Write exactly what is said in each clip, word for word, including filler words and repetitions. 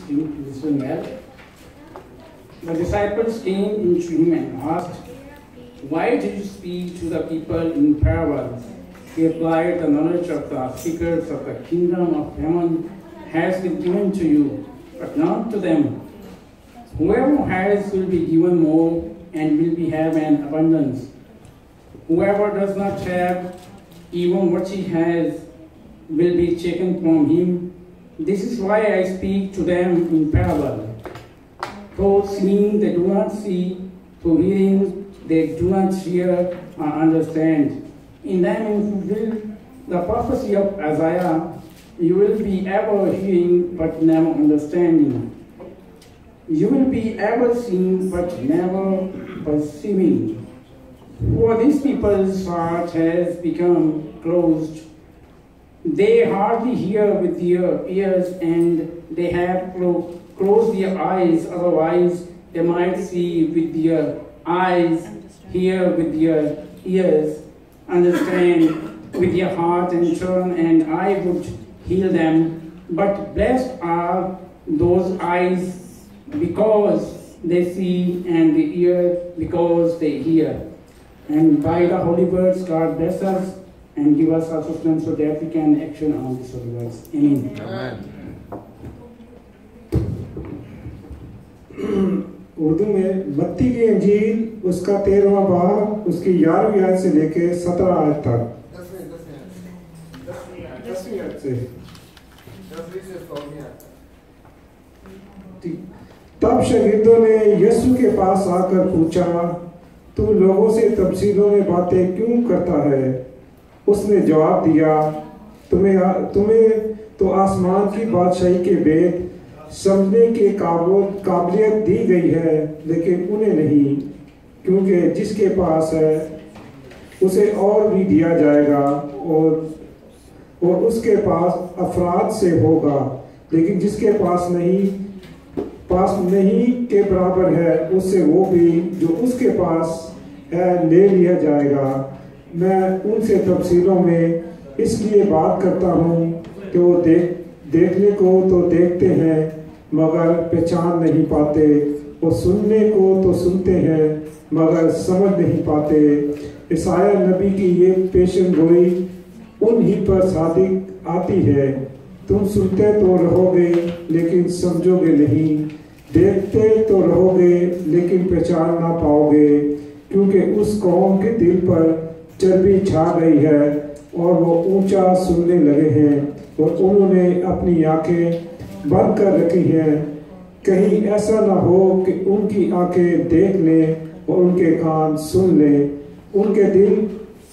listening well. The disciples came into him and asked, "Why did you speak to the people in parables?" He replied, "The knowledge of the secrets of the kingdom of heaven has been given to you, but not to them. Whoever has will be given more and will be have an abundance. Whoever does not have, even what he has will be taken from him. This is why I speak to them in parable. For seeing they do not see, for hearing they do not hear or understand. In them is fulfilled the prophecy of Isaiah, you will be ever hearing but never understanding. You will be ever seeing but never perceiving. For these people's heart has become closed. They hardly hear with their ears, and they have clo closed their eyes, otherwise they might see with their eyes, hear with their ears, understand with their heart, and turn, and I would heal them. But blessed are those eyes because they see, and the ear because they hear. And by the holy words, God bless us and give us our sustenance so that we can action on these holy words. Amen. Amen. Urdu में मत्ती की इंजील उसका तेरहवां बाब उसकी ग्यारहवीं आयत से लेके सत्रह आयत तक दसवीं आयत से तब शागिर्दों ने यीशु के पास आकर पूछा, तू लोगों से तफसीलों में बातें क्यों करता है? उसने जवाब दिया, तुम्हें तुम्हें तो आसमान की बादशाही के भेद समझने की काबिलियत दी गई है, लेकिन उन्हें नहीं, क्योंकि जिसके पास है उसे और भी दिया जाएगा और और उसके पास अफराद से होगा, लेकिन जिसके पास नहीं पास नहीं के बराबर है, उससे वो भी जो उसके पास है ले लिया जाएगा। मैं उनसे तफसीलों में इसलिए बात करता हूँ कि वो देख देखने को तो देखते हैं मगर पहचान नहीं पाते, और सुनने को तो सुनते हैं मगर समझ नहीं पाते। ईसाया नबी की ये पेशन गोई उन्हीं पर सादिक आती है, तुम सुनते तो रहोगे लेकिन समझोगे नहीं, देखते तो रहोगे लेकिन पहचान ना पाओगे, क्योंकि उस कौम के दिल पर चर्बी छा गई है और वो ऊंचा सुनने लगे हैं, और उन्होंने अपनी आंखें बंद कर रखी हैं। कहीं ऐसा ना हो कि उनकी आंखें देख लें और उनके कान सुन लें, उनके दिल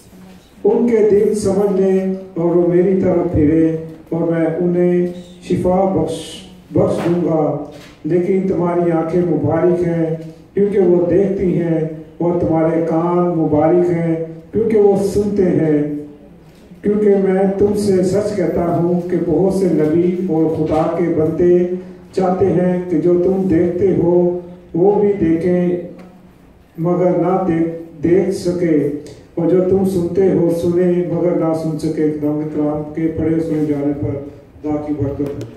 उनके दिल समझ लें और वो मेरी तरफ फिरे और मैं उन्हें शिफा बख्श बख्श दूंगा। लेकिन तुम्हारी आंखें मुबारक हैं क्योंकि वो देखती हैं, और तुम्हारे कान मुबारक हैं क्योंकि वो सुनते हैं। क्योंकि मैं तुमसे सच कहता हूँ कि बहुत से नबी और खुदा के बंदे चाहते हैं कि जो तुम देखते हो वो भी देखें मगर ना देख देख सके, और जो तुम सुनते हो सुने मगर ना सुन सके। खुदा के कलाम के पढ़े सुने जाने पर खुदा की बरकत।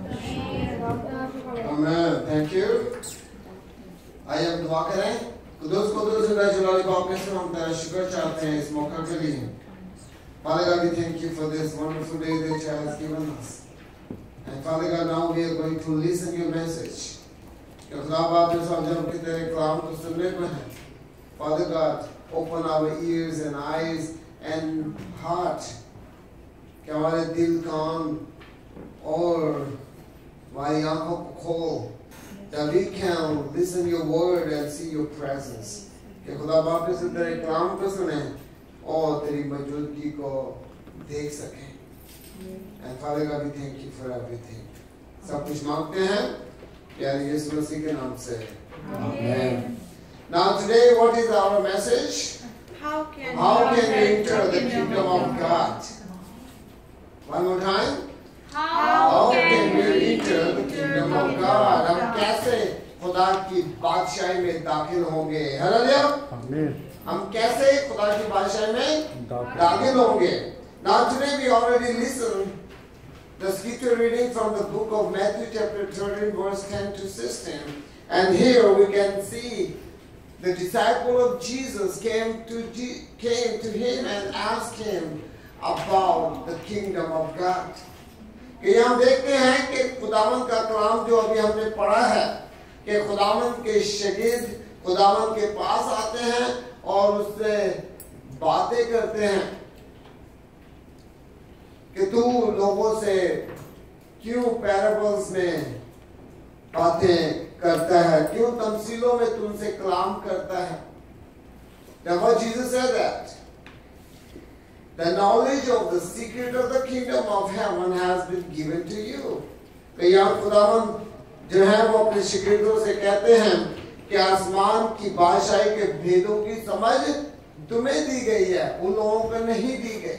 Amen. Thank you. आइए हम दुआ करें। कुदूस कुदूस जलाली बाप में से हम तेरा शुक्र चाहते हैं इस मौका के लिए। Father God, we thank you for this wonderful day that you have given us. And Father God, now we are going to listen your message. कि खुदा बाप ने सब जब कि तेरे कलाम को सुनने को है, Father God, open our ears and eyes and heart, कि हमारे दिल कान और हमारी आंखों को खोल, that we can listen your word and see your presence. कि खुदा बाप ने से तेरे कलाम को सुने और तेरी मौजूदगी को देख सकें। And Father God, we thank you for everything. सब कुछ मांगते हैं प्यारे यीशु मसीह के नाम से। Amen. Now today, what is our message? How can, How can we enter the kingdom of God? One more time. How, How can we enter the kingdom of God? हम कैसे खुदा की बादशाही में दाखिल होंगे? हालेलुया। आमीन। हम कैसे खुदा की बादशाही में दाखिल होंगे? Now today we already listened the scripture reading from the book of Matthew chapter thirteen verse ten to sixteen. And here we can see the disciple of Jesus came to, came to him and asked him about the kingdom of God. कि हम देखते हैं कि खुदावंद का कलाम जो अभी हमने पढ़ा है कि खुदावंद के शागिर्द खुदावंद के पास आते हैं और उससे बातें करते हैं कि तू लोगों से क्यों पैराबल्स में बातें करता है, क्यों तमसीलों में तुमसे कलाम करता है. Therefore Jesus said that the knowledge of the secret of the kingdom of heaven has been given to you. कि यहाँ खुदावंद जो है वो अपने शिगिर्दों से कहते हैं कि आसमान की बादशाही के भेदों की समझ तुम्हें दी गई है, उन लोगों को नहीं दी गई.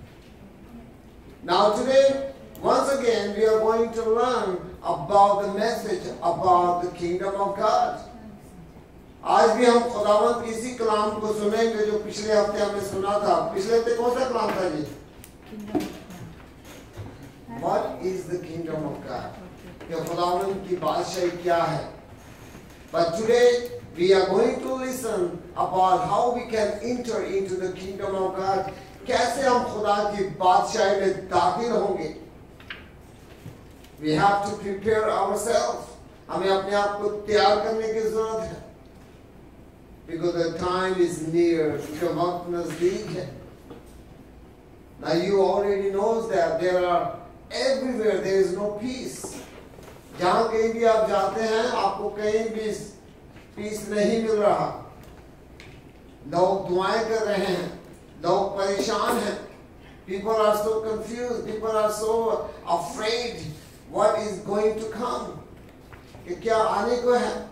Now today, once again, we are going to learn about the message about the kingdom of God. आज भी हम खुदावंद की इसी कलाम को सुनेंगे जो पिछले हफ्ते हमने सुना था. पिछले हफ्ते कौन सा कलाम था जी? What is the kingdom of God? कि खुदावंद की बादशाही क्या है? But today we are going to listen about how we can enter into the kingdom of God. कैसे हम खुदा की बादशाही में दाखिल होंगे? We have to prepare ourselves. हमें अपने आप को तैयार करने की जरूरत है. Because the time is near. क्योंकि वक्त नजदीक है. Now you already knows that there are everywhere there is no peace. जहाँ कहीं भी आप जाते हैं आपको कहीं भी peace नहीं मिल रहा. लोग दुआएं कर रहे हैं. लोग परेशान हैं. People are so confused. People are so afraid. What is going to come? कि क्या आने को है?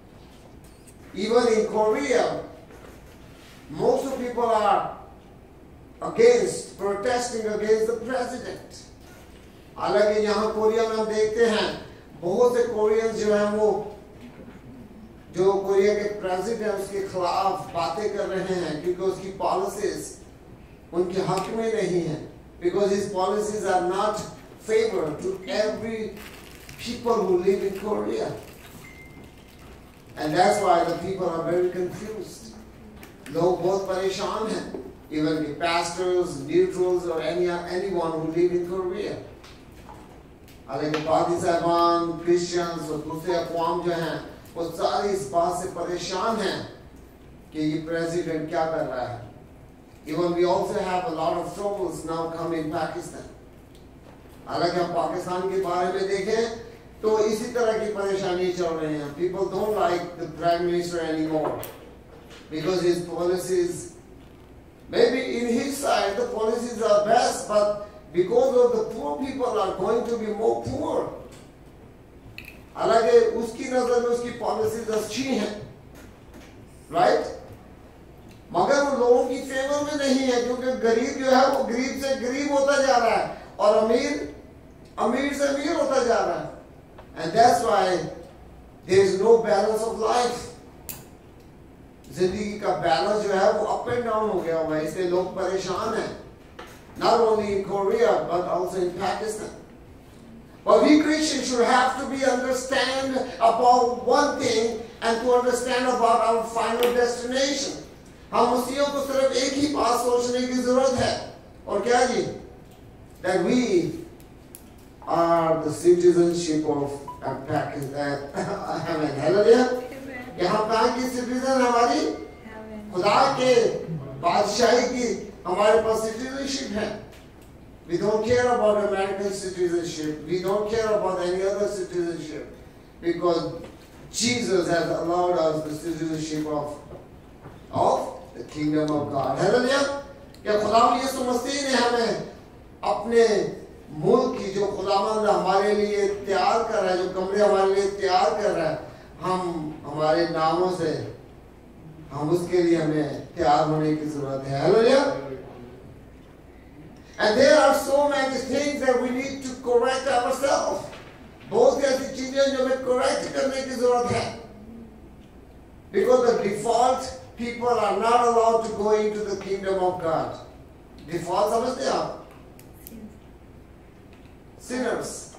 Even in Korea, most of people are against, protesting against the president. हालांकि यहाँ कोरिया में हम देखते हैं बहुत से कोरियंस जो हैं वो जो कोरिया के प्रेसिडेंट उसके खिलाफ बातें कर रहे हैं क्योंकि उसकी पॉलिसीज उनके हक में नहीं है. Because his policies are not favor to every people who live in Korea. And that's why the people are very confused. लोग बहुत परेशान हैं. Even the pastors, neutrals or any, anyone who live in Korea. हालांकि पादी साहबान, Christians और दूसरे अक़वाम जो हैं वो सारे इस बात से परेशान हैं कि ये president क्या कर रहा है. Even we also have a lot of troubles now come in Pakistan. हालांकि हम पाकिस्तान के बारे में देखें तो इसी तरह की परेशानी चल रही हैं. People don't like the prime minister anymore because his policies, maybe in his side the policies are best, but because of the poor people are going to be more poor. हालांकि उसकी नजर में उसकी पॉलिसीज अच्छी हैं, right? मगर वो लोगों की फेवर में नहीं है क्योंकि गरीब जो है वो गरीब से गरीब होता जा रहा है और अमीर अमीर से अमीर होता जा रहा है. And that's why there is no balance of life. जिंदगी का बैलेंस जो है वो अप एंड डाउन हो गया हुआ है, इसलिए लोग परेशान हैं. Not only in Korea but also in Pakistan. But we Christians should have to be understand about one thing and to understand about our final destination. हम मुस्लिमों को सिर्फ एक ही बात सोचने की जरूरत है और क्या जी? That we are the citizenship of Pakistan. Amen. Hallelujah. यहाँ कहाँ की सिटीजन हमारी? खुदा के बादशाही की हमारे पास सिटीजनशिप है. We don't care about American citizenship. We don't care about any other citizenship because Jesus has allowed us the citizenship of of the kingdom of God. Hallelujah. क्या खुदावंद यीशु मसीह ने हमें अपने मुल्क की जो खुदावंद हमारे लिए तैयार कर रहा है, जो कमरे हमारे लिए तैयार कर रहा है, हम हमारे नामों से हम उसके लिए हमें तैयार होने की जरूरत है. Hallelujah. And there are so many things that we need to correct ourselves. बहुत ऐसी चीजें जो हमें correct करने की जरूरत है. Because the default people are not allowed to go into the kingdom of God. Default समझते हैं आप? sinners.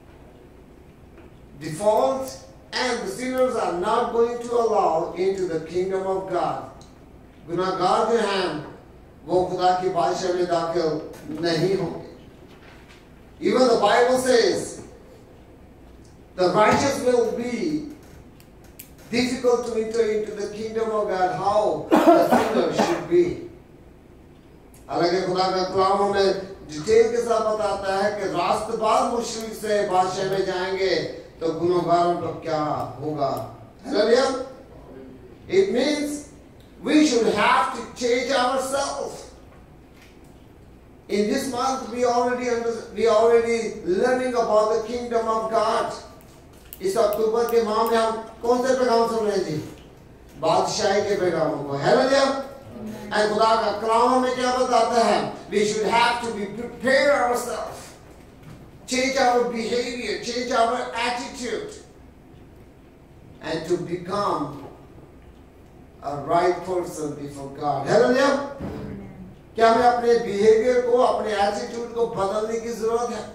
Default, and the sinners are not going to allow into the kingdom of God. गुनाहगार जो हैं वो खुदा की बादशाह में दाखिल नहीं होंगे. Even the Bible says the righteous will be difficult to enter into the kingdom of God. How the sinner should be. हालांकि खुदा का कलाम हमें डिटेल के साथ बताता है कि रास्तबाज मुश्किल से बादशाह में जाएंगे तो गुनाहगारों को क्या होगा. Hallelujah. It means we should have to change ourselves. In this month we already under, we already learning about the kingdom of God. इस अक्टूबर के माह में हम कौन से पैगाम सुन रहे थे? बादशाही के पैगामों को. Hallelujah. And खुदा का कलाम हमें क्या बताता है? We should have to be prepare ourselves, change our behavior, change our attitude, and to become a right person before God. Hallelujah. क्या हमें अपने behavior को, अपने attitude को बदलने की जरूरत है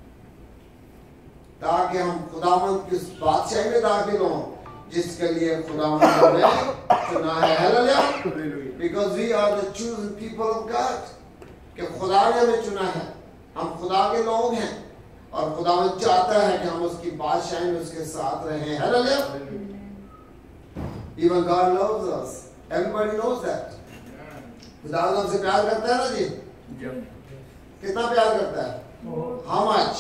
ताकि हम खुदावंद की बादशाही में दाखिल हों जिसके लिए खुदावंद ने चुना है. Hallelujah. Because we are the chosen people of God. कि खुदा ने हमें चुना है, हम खुदा के लोग हैं और खुदावंद चाहता है कि हम उसकी बादशाही में उसके साथ रहें. Hallelujah. Even God loves us. Everybody knows that. खुदावंद हमसे प्यार करता है ना जी? कितना प्यार करता है? How much?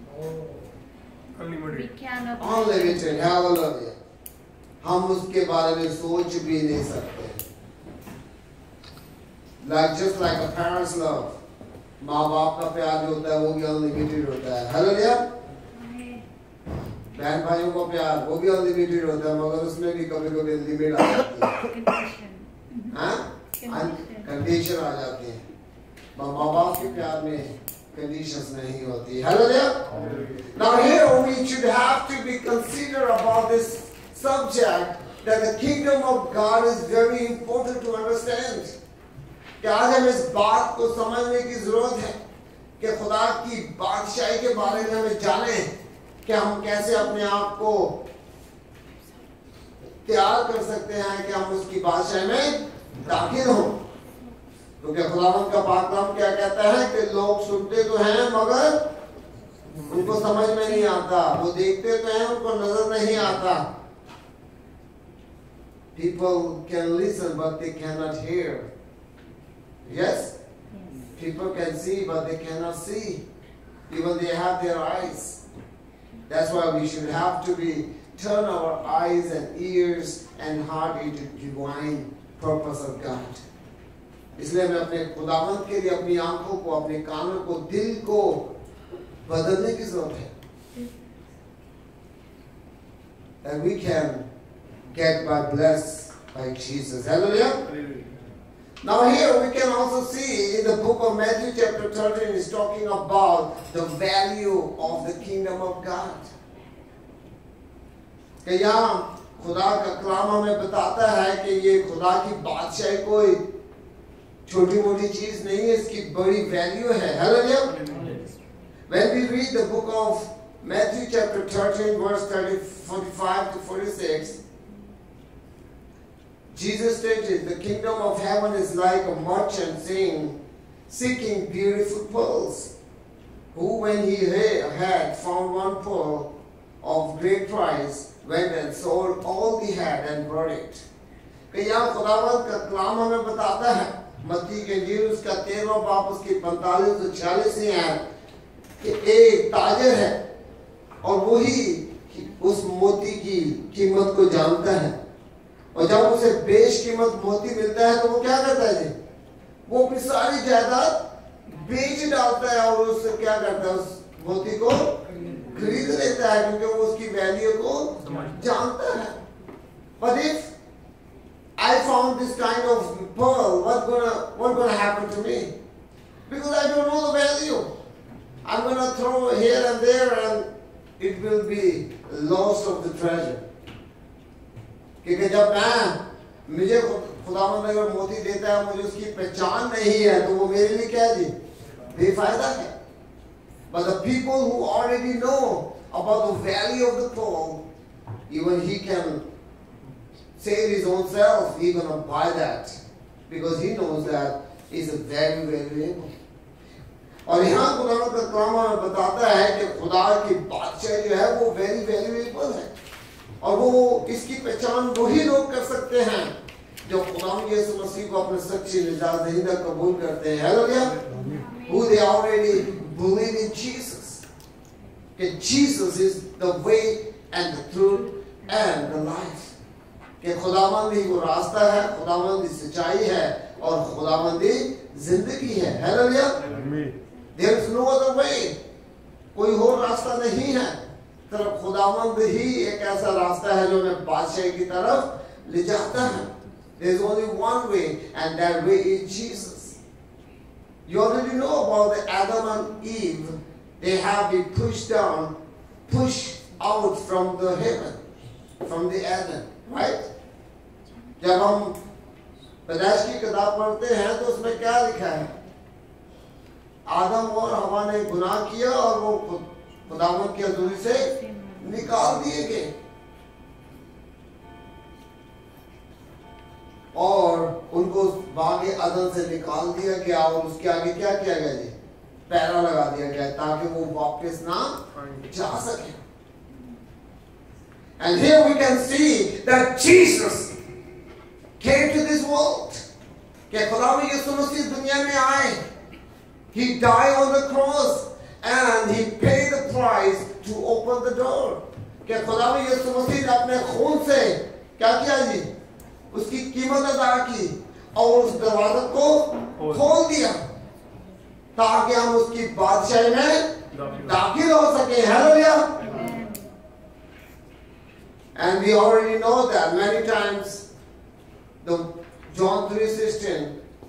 Unlimited. Unlimited. Hallelujah. हम उसके बारे में सोच भी नहीं सकते. Like just like a parent's love, माँ बाप का प्यार जो होता है वो भी अनलिमिटेड होता है. Hallelujah. बहन भाइयों का प्यार वो भी अनलिमिटेड होता है मगर उसमें भी कभी कभी लिमिट आ जाती है. हाँ? कंडीशन आ जाती है. माँ बाप के प्यार में conditions नहीं होती. Hallelujah. Now here we should have to be consider about this subject that the kingdom of God is very important to understand. कि आज हमें इस बात को समझने की जरूरत है कि खुदा की बादशाही के बारे में हमें जाने कि हम कैसे अपने आप को तैयार कर सकते हैं कि हम उसकी बादशाही में दाखिल हों. क्योंकि खुदावंद का पाक कलाम क्या कहता है कि लोग सुनते तो हैं मगर उनको समझ में नहीं आता. वो देखते तो हैं उनको नजर नहीं आता. People can listen but they cannot hear. Yes? People can see but they cannot see. Even they have their eyes. That's why we should have to be turn our eyes and ears and heart into divine purpose of God. इसलिए मैं अपने खुदावंद के लिए अपनी आंखों को, अपने कानों को, दिल को बदलने की जरूरत है. And we can get by blessed by Jesus. Hallelujah. Now here we can also see in the book of Matthew chapter thirteen is talking about the value of the kingdom of God. कि यहाँ खुदा का कलाम हमें बताता है कि ये खुदा की बादशाही कोई छोटी मोटी चीज नहीं है, इसकी बड़ी वैल्यू है. Hallelujah. When we read the book of Matthew chapter thirteen verse thirty, forty-five to forty-six, Jesus stated, the kingdom of heaven is like a merchant saying, seeking beautiful pearls, who when he had found one pearl of great price, went and sold all he had and brought it. कि यहाँ खुदावंद का कलाम हमें बताता है, मत्ती के इंजील उसका तेरहवां बाब उसकी पैंतालीस से छियालीस ही है कि एक ताजर है और वही उस मोती की कीमत को जानता है. और जब उसे बेशकीमत मोती मिलता है तो वो क्या करता है जी? वो अपनी सारी जायदाद बेच डालता है और उससे क्या करता है? उस मोती को खरीद लेता है क्योंकि वो उसकी वैल्यू को जानता है. But if I found this kind of pearl, what gonna what gonna happen to me? Because I don't know the value. I'm gonna throw here and there and it will be loss of the treasure. क्योंकि जब मैं मुझे खुदावंद अगर मोती देता है मुझे उसकी पहचान नहीं है तो वो मेरे लिए क्या है जी? बेफायदा है. But the people who already know about the value of the coal, even he can save his own self, he gonna buy that because he knows that it's a very valuable. और यहाँ खुदा का कलाम हमें बताता है कि खुदा की बादशाह जो है वो वेरी वैल्यूएबल है और वो इसकी पहचान वही लोग कर सकते हैं जो खुदा यीशु मसीह को अपने सच्चे निजात दहिंदा कबूल करते हैं hallelujah who they already believe in Jesus that Jesus is the way and the truth and the life कि खुदावंद ही वो रास्ता है खुदावंद ही सच्चाई है और खुदावंद ही जिंदगी है hallelujah there is no other way कोई और रास्ता नहीं है तरफ खुदावंद ही एक ऐसा रास्ता है जो हमें बादशाह की तरफ ले जाता है there is only one way and that way is Jesus you already know about the Adam and Eve they have been pushed down pushed out from the heaven from the Eden right जब हम पैदाइश की किताब पढ़ते हैं तो उसमें क्या लिखा है आदम और हवा ने गुनाह किया और वो खुदावंद की हजूरी से निकाल दिए गए और उनको बाग अदन से निकाल दिया गया और उसके आगे क्या किया गया जी पैरा लगा दिया गया ताकि वो वापस ना जा सके and here we can see that Jesus came to this world कि खुदावंद यीशु मसीह दुनिया में आए He died on the cross and he paid the price to open the door. कि खुदावंद यीशु मसीह ने अपने खून से क्या किया जी? उसकी कीमत अदा की और उस दरवाजे को खोल दिया ताकि हम उसकी बादशाही में दाखिल हो सके hallelujah and we already know that many times the John three sixteen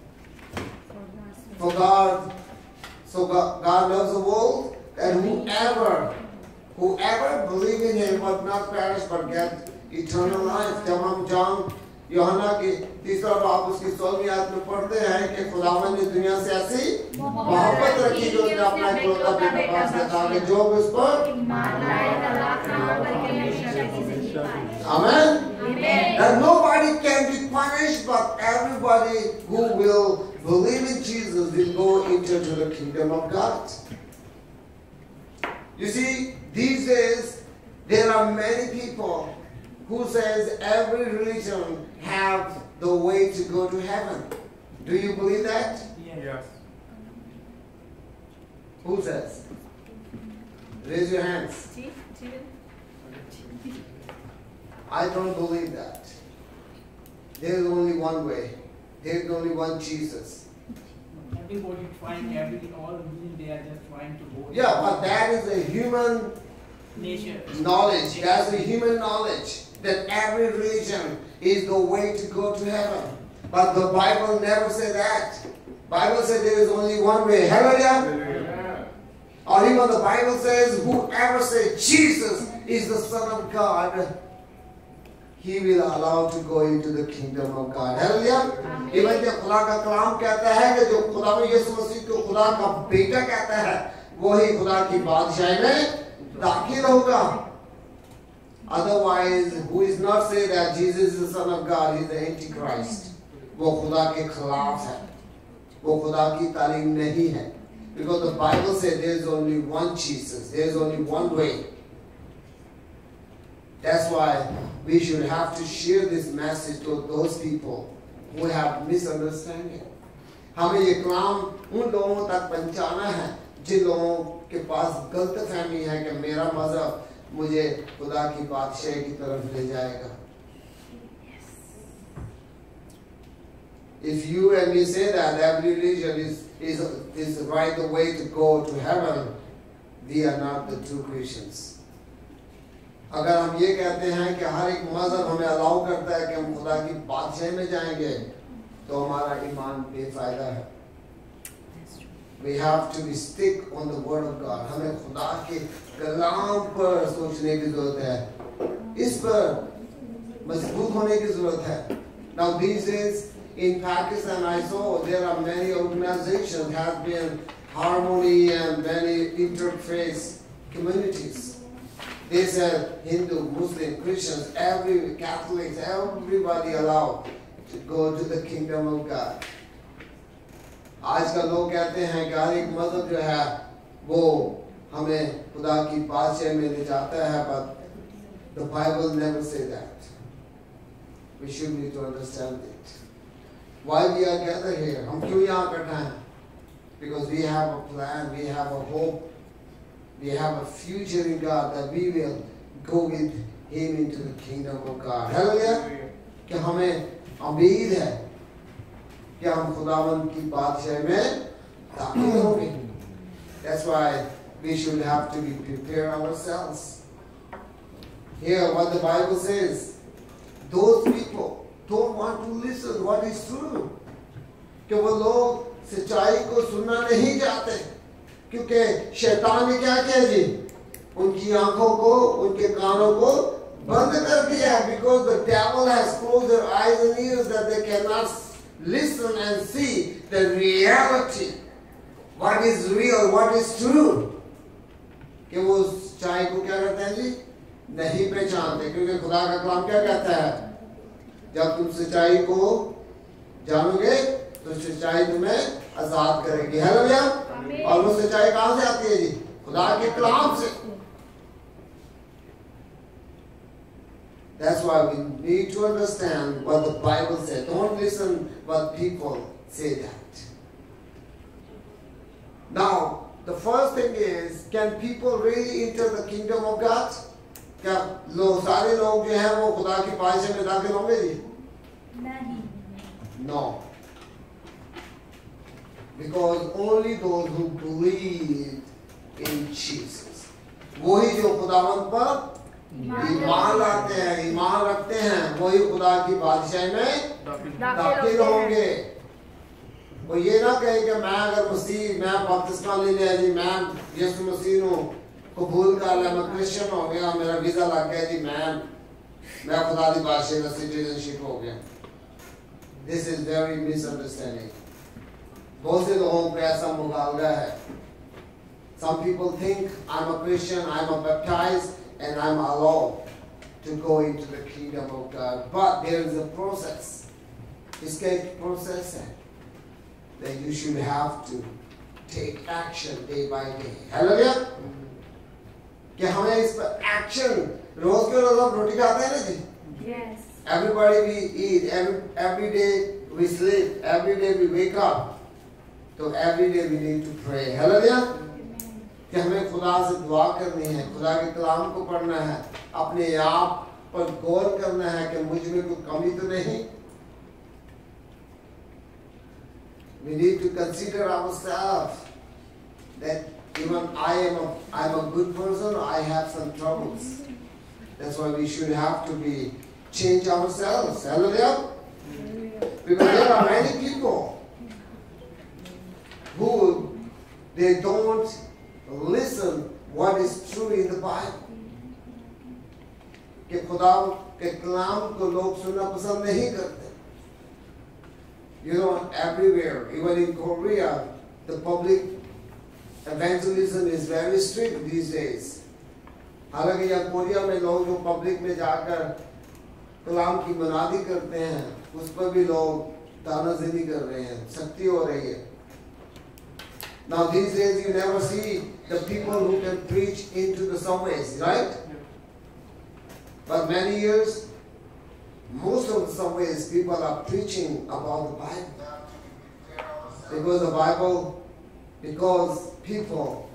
for God so God, God loves the world that whoever whoever believe in him must not perish but get eternal life जब हम John यूहन्ना की तीसरा बाब उसकी सोलहवीं आयत में पढ़ते हैं कि खुदावंद ने दुनिया से ऐसी मोहब्बत रखी जो उसने अपना इकलौता बेटा पास किया ताकि जो भी उस पर Amen. That nobody can be punished, but everybody who will believe in Jesus will go into the kingdom of God. You see, these days there are many people who says every religion have the way to go to heaven. Do you believe that? Yes. Who says? Raise your hands. I don't believe that. There is only one way. There is only one Jesus. Everybody trying, every all religion they are just trying to go. Yeah, but that is a human nature knowledge. That's a human knowledge that every religion is the way to go to heaven. But the Bible never said that. Bible said there is only one way. Hallelujah. Or even the Bible says whoever says Jesus is the Son of God, he will allow to go into the kingdom of God. Hallelujah. Even जब खुदा का कलाम कहता है कि जो खुदा में यीशु मसीह को खुदा का बेटा कहता है, वही खुदा की बादशाही में दाखिल होगा. Otherwise, who is not saying that Jesus is the Son of God, he is the Antichrist. वो खुदा के खिलाफ है. वो खुदा की तालीम नहीं है. Because the Bible says there is only one Jesus. There is only one way. That's why we should have to share this message to those people who have misunderstanding. हमें ये कलाम उन लोगों तक पहुंचाना है जिन लोगों के पास गलत फहमी है कि मेरा मजहब मुझे खुदा की बादशाही की तरफ ले जाएगा. If you and me say that every religion is is is the right way to go to heaven, we are not the true Christians. अगर हम ये कहते हैं कि हर एक मजहब हमें अलाउ करता है कि हम खुदा की बादशाही में जाएंगे, तो हमारा ईमान बेफायदा है. We have to be stick on the word of God. हमें खुदा के कलाम पर सोचने की जरूरत है. इस पर मजबूत होने की जरूरत है. Now these days in Pakistan I saw there are many organizations have been harmony and many interfaith communities. They said Hindu, Muslim, Christians, every Catholics, everybody allowed to go to the kingdom of God. आजकल लोग कहते हैं कि हर एक मज़हब जो है वो हमें खुदा की बादशाही में ले जाता है, but the Bible never say that. We should need to understand it. Why we are gathered here? हम क्यों यहाँ इकट्ठा हैं? Because we have a plan, we have a hope, we have a future in God that we will go with Him into the kingdom of God. Hallelujah! कि हमें उम्मीद है कि हम खुदावंद की बादशाही में दाखिल होंगे. That's why we should have to be prepared ourselves. Here, what the Bible says, those people don't want to listen what is true. कि वो लोग सच्चाई को सुनना नहीं चाहते, क्योंकि शैतान ने क्या किया जी? उनकी आंखों को, उनके कानों को बंद कर दिया. Because the devil has closed their eyes and ears that they cannot listen and see the reality. What is real, what is true. कि वो सच्चाई को क्या करते हैं जी? नहीं पहचानते, क्योंकि खुदा का कलाम क्या कहता है? जब तुम सच्चाई को जानोगे तो सच्चाई तुम्हें आजाद करेगी. हालेलुया! और वो सच्चाई कहाँ से आती है जी? खुदा के कलाम से. That's why we need to understand what the Bible says. Don't listen what people say that. Now, the first thing is, can people really enter the kingdom of God? क्या लोग सारे लोग जो हैं वो खुदा की बादशाही में दाखिल होंगे जी? नहीं. No. Because only those who believe in Jesus, वही जो खुदावंद पर ईमान लाते हैं, ईमान रखते हैं, वही खुदा की बादशाही में दाखिल होंगे. वो ये ना कहे कि मैं अगर मसीह मैं बपतिस्मा ले लिया जी, मैं यीशु मसीह को कबूल कर लिया, मैं क्रिश्चियन हो गया, मेरा वीजा लग गया जी, मैं मैं खुदा की बादशाही में सिटीजनशिप हो गया. This is very misunderstanding. बहुत से लोगों को ऐसा मुगालगा है. Some people think I'm a Christian, I'm a baptized, and I'm allowed to go into the kingdom of God. But there is a process. इसका एक process है that you should have to take action day by day. Hallelujah! कि हमें इस पर action, रोज के रोज हम रोटी खाते हैं ना जी? Yes. Everybody we eat, every, every day we sleep, every day we wake up. So every day we need to pray. Hallelujah! कि हमें खुदा से दुआ करनी है, खुदा के कलाम को पढ़ना है, अपने आप पर गौर करना है कि मुझ में कोई कमी तो नहीं. We need to consider ourselves that even I am a, I am a good person, I have some troubles. That's why we should have to be change ourselves. Hallelujah! Because there are many people who they don't listen what is true in the Bible. कि खुदा के कलाम को लोग सुनना पसंद नहीं करते. You know, everywhere, even in Korea, the public evangelism is very strict these days. हालांकि यहाँ कोरिया में लोग जो पब्लिक में जाकर कलाम की मनादी करते हैं, उस पर भी लोग तानाज़नी कर रहे हैं, सख्ती हो रही है. Now these days you never see the people who can preach into the subways, right? But many years, most of the subways people are preaching about the Bible. Because the Bible, because people,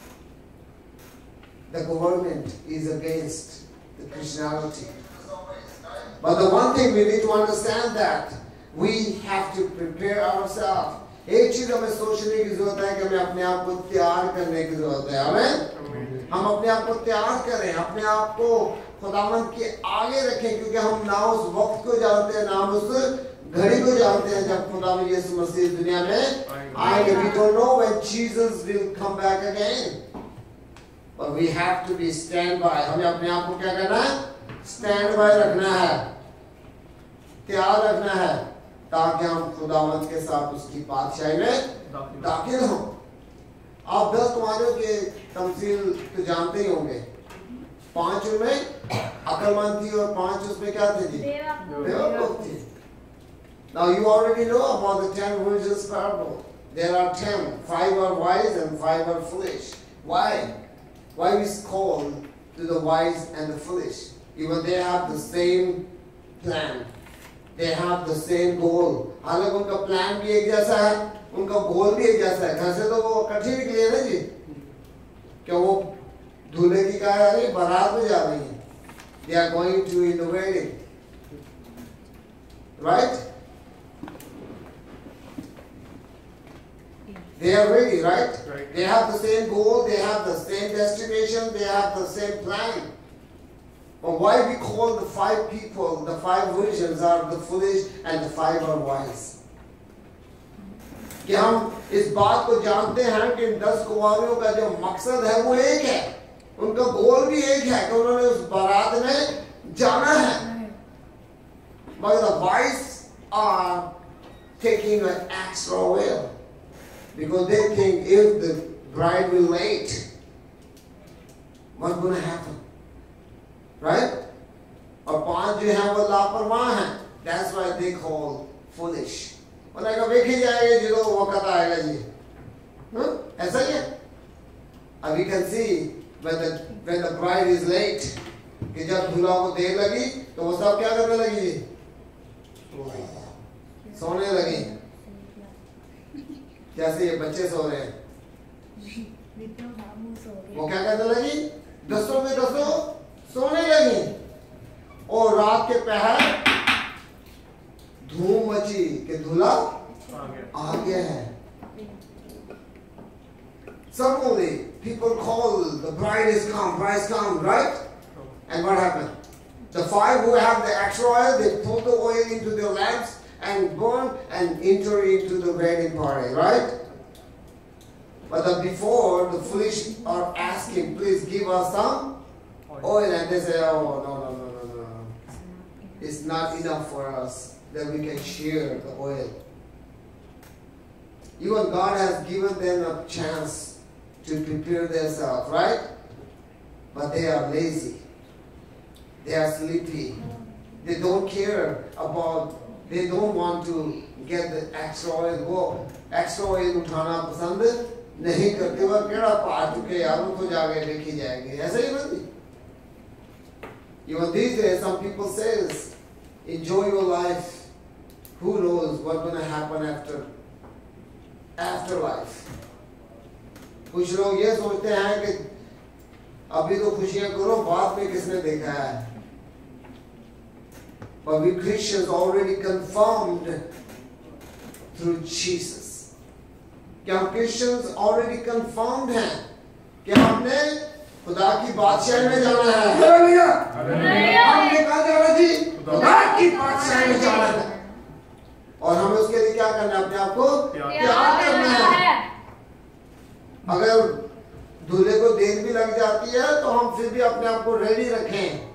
the government is against the Christianity. But the one thing we need to understand that we have to prepare ourselves. एक चीज हमें सोचने की जरूरत है कि हमें अपने आप को तैयार करने की जरूरत है. हमें हम अपने आप को तैयार करें, अपने आप को खुदावंद के आगे रखें, क्योंकि हम ना उस वक्त को जानते हैं, ना हम उस घड़ी को जानते हैं जब खुदावंद यीशु मसीह दुनिया में आएंगे. We don't know when Jesus will come back again, but we have to be stand by. हमें अपने आप को क्या करना है? Stand by रखना है, तैयार रखना है, ताकि हम खुदावंद के साथ उसकी बादशाही में दाखिल हों. आप दस कुमारों के तमसील तो जानते ही होंगे। पांच उनमें अक्लमंद थी और पांच उसमें क्या थे जी? बेवकूफ थी। Now you already know about the ten virgins parable. There are ten. Five are wise and five are foolish. Why? Why is called to the wise and the foolish? Even they have the same plan. They have the same goal. हालांकि उनका plan भी एक जैसा है, उनका गोल भी एक जैसा है। घर से तो वो कठिन निकले ना जी, क्या वो दूल्हे की कहा है बारात में जा रही हैं। They are going to in the wedding, right? They are ready, right? Right. They have the same goal, they have the same destination, they have the same plan. But why we call the five people, the five virgins are the foolish and the five are wise? कि हम इस बात को जानते हैं कि इन दस कुंवारियों का जो मकसद है वो एक है, उनका गोल भी एक है कि उन्होंने उस बारात में जाना है। But the wise are taking an extra wheel. Because they think if the bride will late, what's going to happen? Right? और पांच जो हैं वो लापरवाह हैं. That's why they call foolish. उन्हें कहा देखी जाएगी जिधर वक़्त आएगा जी. हाँ? ऐसा ही है. And we can see when the when the bride is late, कि जब दूल्हा को देर लगी तो वो सब क्या करने लगी? सोने लगी. जैसे ये बच्चे सो रहे हैं, वो क्या करने लगी? दसों में दसों सोने लगी। और रात के पहर धूम मची कि दूल्हा आ गया है। Suddenly, people call the bride is come, bride is come, right? And what happened? The five who have the extra oil, they pull the oil into their lamps and burn and enter into the wedding party, right? But the before, the foolish are asking, please give us some oil. And they say, oh, no, no, no, no, no. It's not enough for us that we can share the oil. Even God has given them a chance to prepare themselves, right? But they are lazy. They are sleepy. They don't care about They don't want to get the extra oil. वो extra oil उठाना पसंद नहीं करते। वो केड़ा पा चुके यारों तो जाके देखी जाएगी। ऐसा ही बंदी। Even these days, some people says, enjoy your life. Who knows what's going to happen after after life? कुछ लोग ये सोचते हैं कि अभी तो खुशियां करो, बाद में किसने देखा है? But we Christians already confirmed through Jesus. क्या हम Christians already confirmed हैं कि हमने खुदा की बादशाही में जाना है? हालेलुया! हमने कहाँ जाना जी? खुदा की बादशाही में जाना है। और हमें उसके लिए क्या करना है? अपने आप को तैयार करना है। अगर दूल्हे को देर भी लग जाती है तो हम फिर भी अपने आप को रेडी रखें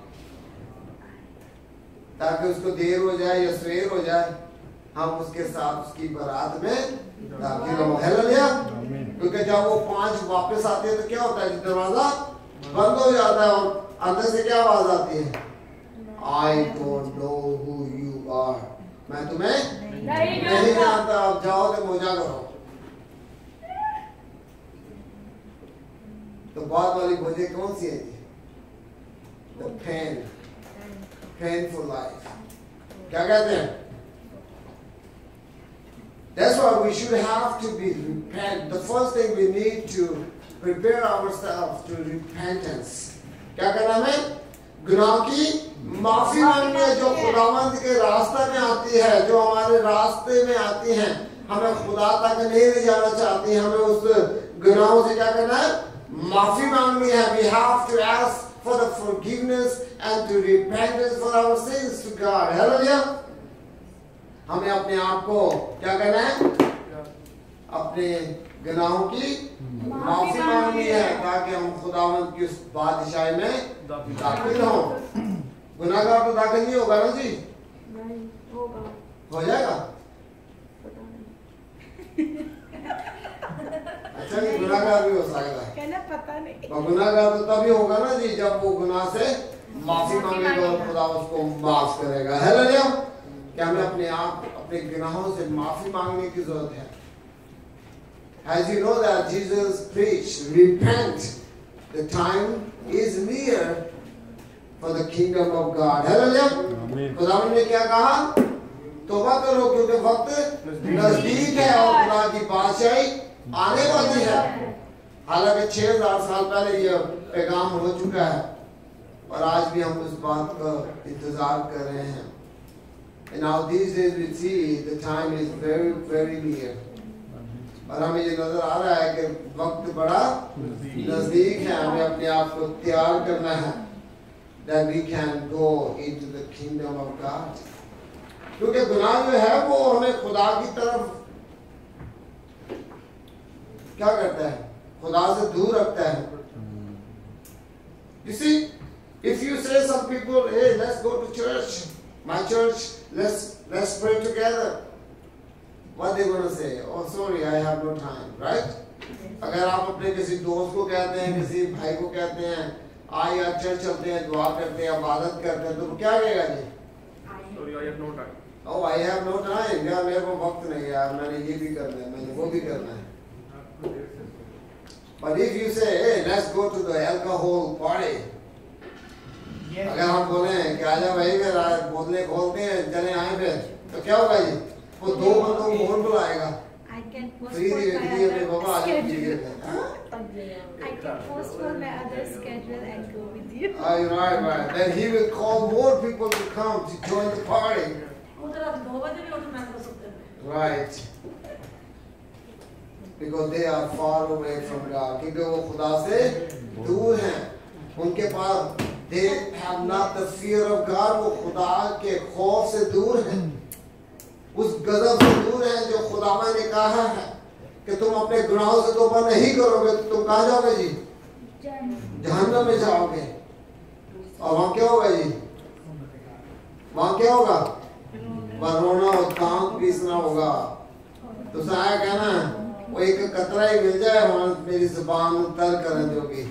ताकि उसको देर हो जाए या सवेर हो जाए, हम उसके साथ उसकी बारात में दाखिल हो। हालेलुया! क्योंकि जब वो पांच वापस आते हैं तो क्या होता है? दरवाजा बंद हो जाता है और अंदर से क्या आवाज आती है? I don't know who you are. मैं तुम्हें नहीं जानता, अब जाओ तो मौजा करो। तो बाद वाली वजह कौन सी है? The pain. Painful life. क्या कहते हैं? That's why we should have to be repent. The first thing we need to prepare ourselves to repentance. क्या करना है? गुनाह की माफी मांगनी है जो खुदावंद के रास्ते में आती है, जो हमारे रास्ते में आती हैं, हमें खुदा तक नहीं ले जाना चाहती, हमें उस गुनाहों से क्या करना है? माफी मांगनी है. We have to ask for the forgiveness and to repentance for our sins to God. Hallelujah. हमें अपने आप को क्या करना है? अपने गुनाहों की माफी मांगनी है ताकि हम खुदावंद की उस बादशाही में दाखिल हों। गुनाहगार तो दाखिल नहीं होगा ना जी? नहीं होगा। हो जाएगा? चलिए गुनाहगार भी हो सकता है। कहना पता नहीं। और गुनाहगार तो तभी होगा ना जी जब वो गुनाह से माफी मांगेगा और खुदा उसको माफ करेगा। हालेलुया। क्या हमें अपने आप अपने गुनाहों से माफी मांगने की जरूरत है। As you know that Jesus preached, repent, the time is near for the kingdom of God. Hallelujah. खुदावंद ने क्या कहा? तौबा करो क्योंकि वक्त नजदीक है और खुदा की बादशाही आने वाली है। हालांकि छह हजार साल पहले ये पैगाम हो चुका है और आज भी हम उस बात का इंतजार कर रहे हैं। And now these days we see the time is very very near. और हमें ये नजर आ रहा है कि वक्त बड़ा नजदीक है। हमें अपने आप को तैयार करना है that we can go into the kingdom of God. क्योंकि गुनाह जो है वो हमें खुदा की तरफ क्या करता है? खुदा से दूर रखता है। You see, if you say some people, hey, let's go to church, my church, let's let's pray together. What they gonna say? Oh, sorry, I have no time, right? अगर आप अपने किसी दोस्त को कहते हैं, किसी भाई को कहते हैं, आ यार चर्च चलते हैं, दुआ करते हैं, इबादत करते हैं, तो क्या कहेगा जी? Sorry, I have no time. Oh, I have no time. यार मेरे को वक्त नहीं है यार, मैंने ये भी करना है, मैंने वो भी करना है। But if you say, hey, let's go to the alcohol party, अगर हम बोले कि आजा भाई मेरा बोतलें खोलते हैं, चले आए फिर, तो क्या होगा जी? वो दो बंदों को कौन बुलाएगा? फ्री दी दी अपने बाबा आज भी ये I can postpone my other schedule and go with you. Ah, you're right, right. Then he will call more people to come to join the party. Right. Because they are far away from God. क्योंकि वो खुदा से दूर हैं. उनके पास they have not the fear of God. वो खुदा के खौफ से दूर हैं. उस गजब से दूर हैं जो खुदावन ने कहा है कि तुम अपने गुनाहों से तौबा नहीं करोगे तो तुम कहाँ जाओगे जी? जहन्नम में जाओगे। और वहाँ क्या होगा जी? वहाँ क्या होगा? वहाँ रोना और दांत पीसना होगा। तो साया कहना वो एक कतरा ही मिल जाए वहाँ मेरी जुबान तर करने जोगी।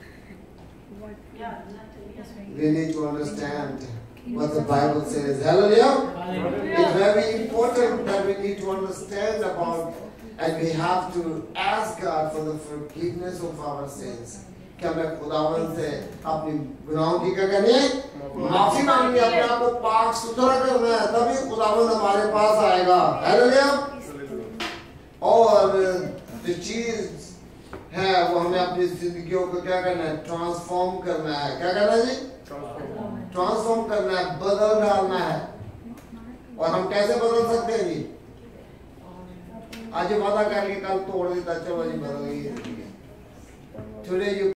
We need to understand what the Bible says. Hallelujah. It's very important that we need to understand about, and we have to ask God for the forgiveness of our sins. क्या मैं खुदावन से अपनी गुनाहों की क्या करनी है? माफी मांगनी है, अपने आप को पाक सुथरा करना है, तभी खुदावन हमारे पास आएगा। हालेलुया। और जो चीज है वो हमें अपनी जिंदगियों को क्या करना है? ट्रांसफॉर्म करना है। क्या करना है जी? ट्रांसफॉर्म करना है, बदल डालना है। और हम कैसे बदल सकते हैं जी? आज वादा करके कल तोड़ देता, चलो जी बदल गई। Today you